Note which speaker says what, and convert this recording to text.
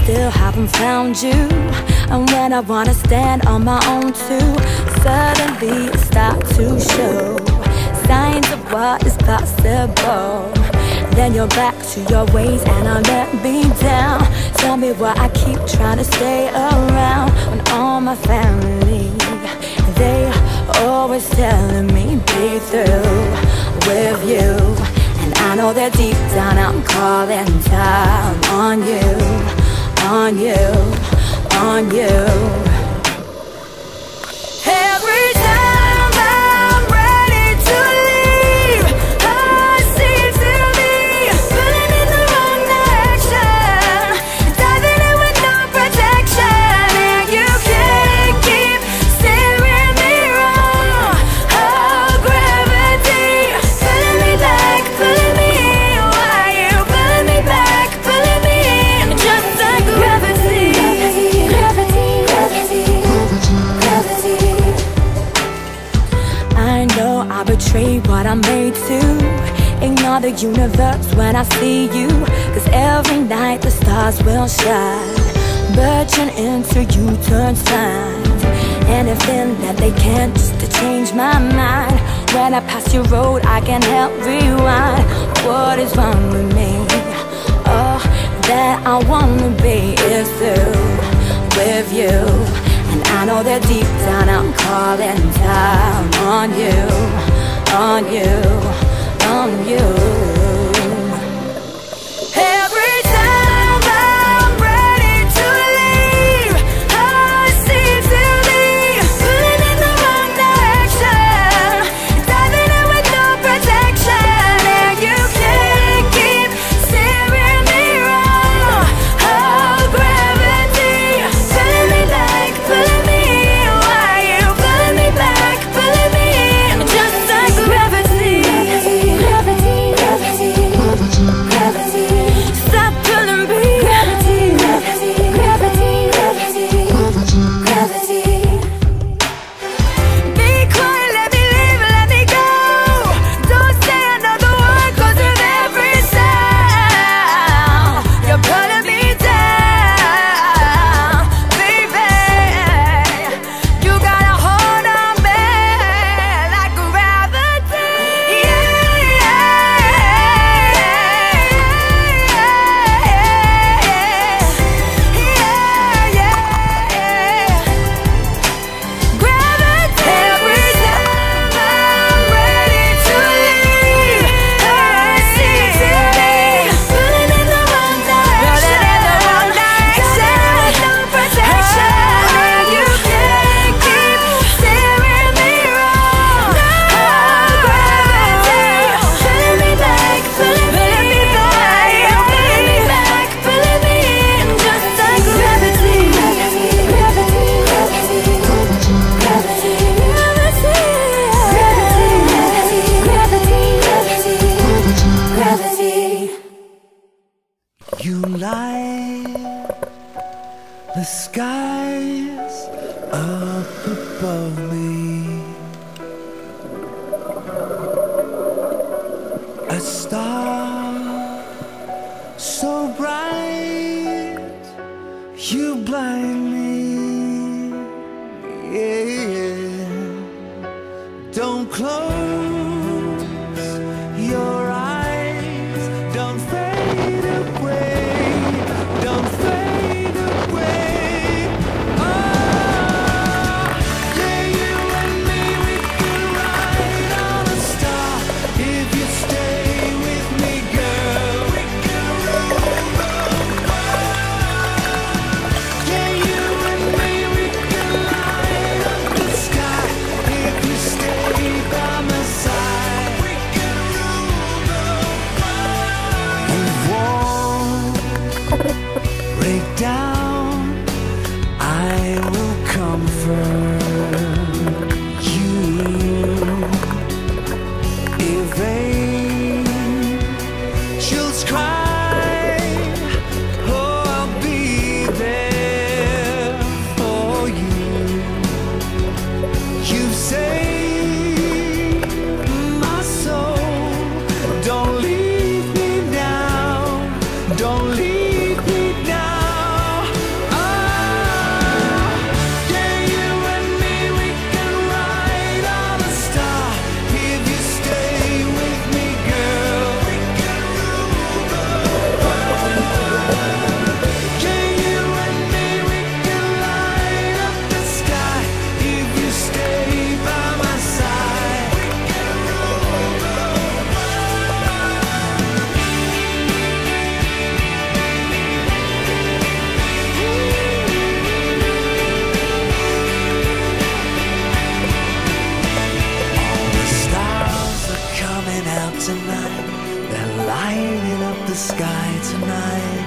Speaker 1: still haven't found you. And when I wanna stand on my own too, suddenly it starts to show signs of what is possible. Then you're back to your ways and I'll let me down. Tell me why I keep trying to stay around when all my family, they always telling me be through with you. And I know that deep down I'm calling time on you, on you, on you. Every time I'm ready to leave, I seem to be pulling in the wrong direction, diving in with no protection, and you can't keep steering me wrong. Oh, gravity, pulling me back, pulling me in. Why you pulling me back, pulling me in? Just like gravity, gravity, gravity, gravity. I know I betrayed what I'm made to. Ignore the universe when I see you, 'cause every night the stars will shine. Birching into you turns signs. Anything that they can't just to change my mind. When I pass your road I can't help rewind. What is wrong with me? Oh, that I wanna be is through with you. And I know that deep down I'm calling time on you, on you, on you. Every time I'm ready to leave, I seem to be pulling in the wrong direction, diving in with no protection, and you can't keep steering me wrong. Oh, gravity, pulling me back, pulling me in. Why you pulling me back, pulling me in? Just like gravity, gravity, gravity, gravity. Stop pulling me, gravity, gravity, gravity, gravity, gravity. Be quiet, let me live, let me go. Don't say another word, 'cause with every sound you're pulling me down, baby. You got a hold on me like gravity. Gravity. Every time I'm ready to leave, I seem to be pulling in the wrong direction, diving with no protection, and you can't keep steering me wrong. Oh, gravity, pulling me back, pulling me back, pulling me back, pulling me in. Just like gravity, gravity, gravity, gravity, gravity, gravity, gravity.
Speaker 2: You light the skies up above me. A star so bright, you blind me. Yeah. Don't close your eyes, don't fade away, don't fade away. Oh, yeah, you and me, we could ride on a star. If you stay with me, girl, we can rule the world. Yeah, you and me, we can light up the sky. If you stay by my side, we can rule the world. When war break down, I will comfort you. If angels cry, oh, I'll be there for you. You've saved my soul. Don't leave me now. Don't leave me now. sky tonight.